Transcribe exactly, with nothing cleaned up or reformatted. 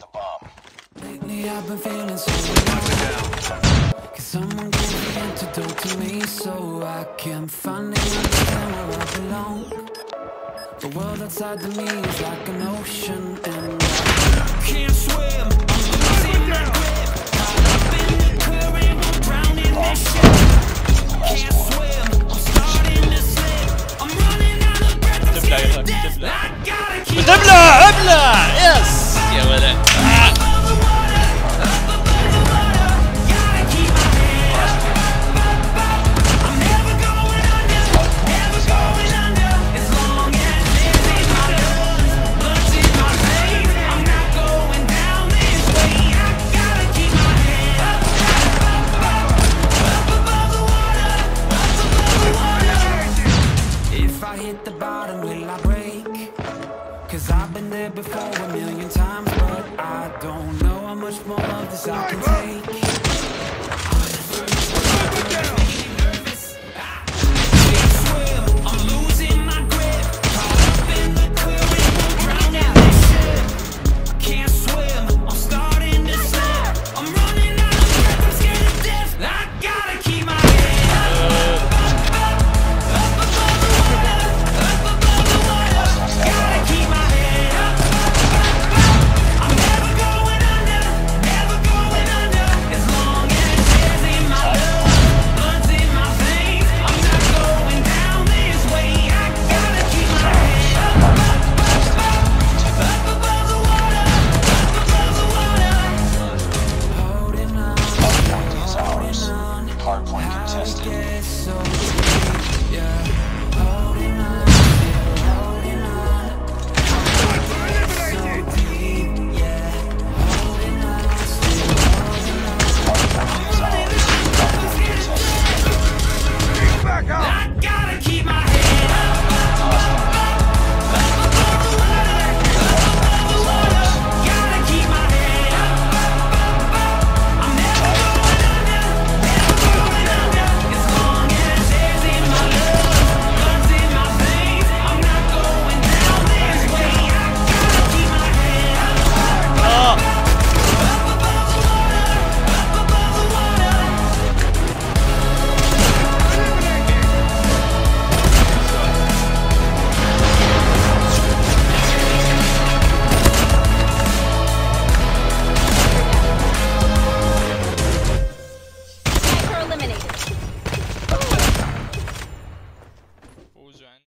the bomb. Lately I've been feeling so low. Cause someone gave the antidote to me, so I can finally understand where I belong. The world outside of me is like an ocean, and I can't swim. I'm losing my grip. Caught up in the current, I'm drowning this ship. Can't swim, I'm starting to slip. I'm running out of breath, I'm scared to death. I gotta keep بتبلع ابلع يس يا ولد. Hit the bottom, will I break? Cause I've been there before a million times, but I don't know how much more of this I can take.